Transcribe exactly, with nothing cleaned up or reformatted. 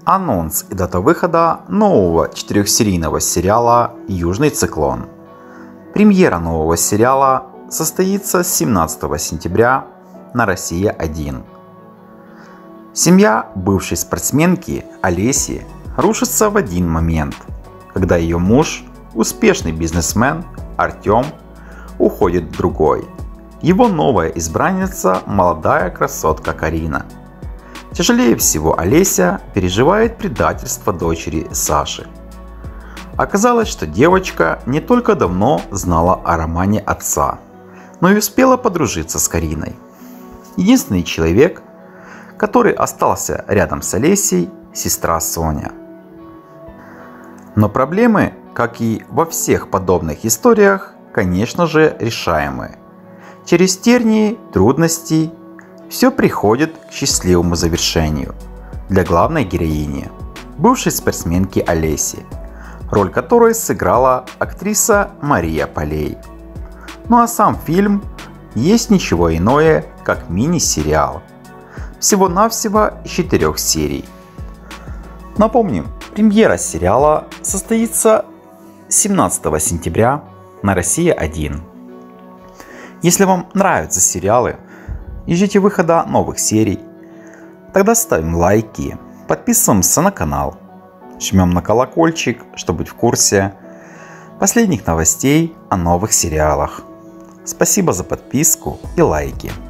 Анонс и дата выхода нового четырехсерийного сериала «Южный циклон». Премьера нового сериала состоится семнадцатого сентября на Россия один. Семья бывшей спортсменки Олеси рушится в один момент, когда ее муж, успешный бизнесмен Артем, уходит в другой. Его новая избранница – молодая красотка Карина. Тяжелее всего Олеся переживает предательство дочери Саши. Оказалось, что девочка не только давно знала о романе отца, но и успела подружиться с Кариной. Единственный человек, который остался рядом с Олесей – сестра Соня. Но проблемы, как и во всех подобных историях, конечно же, решаемы. Через тернии, трудности все приходит к счастливому завершению для главной героини, бывшей спортсменки Олеси, роль которой сыграла актриса Мария Полей. Ну а сам фильм есть ничего иное, как мини-сериал. Всего-навсего из четырех серий. Напомним, премьера сериала состоится семнадцатого сентября на Россия один. Если вам нравятся сериалы и ждите выхода новых серий, тогда ставим лайки, подписываемся на канал, жмем на колокольчик, чтобы быть в курсе последних новостей о новых сериалах. Спасибо за подписку и лайки.